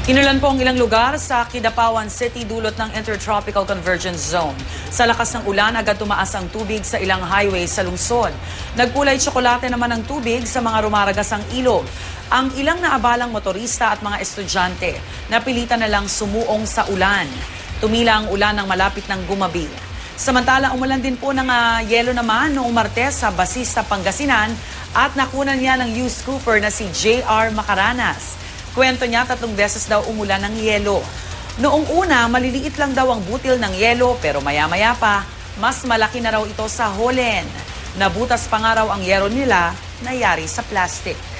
Inulan po ang ilang lugar sa Kidapawan City dulot ng Intertropical Convergence Zone. Sa lakas ng ulan, agad tumaas ang tubig sa ilang highway sa lungsod. Nagkulay tsokolate naman ang tubig sa mga rumaragasang ilog. Ang ilang naabalang motorista at mga estudyante napilitan na lang sumuong sa ulan. Tumila ang ulan ng malapit ng gumabi. Samantala, umulan din po ng yelo naman noong Martes sa Basista, Pangasinan at nakunan niya ng youth scooper na si J.R. Macaranas. Kwento niya 3 beses daw umulan ng yelo. Noong una, maliliit lang daw ang butil ng yelo pero maya-maya pa, mas malaki na raw ito sa holen. Nabutas pa nga raw ang yero nila, nayari sa plastic.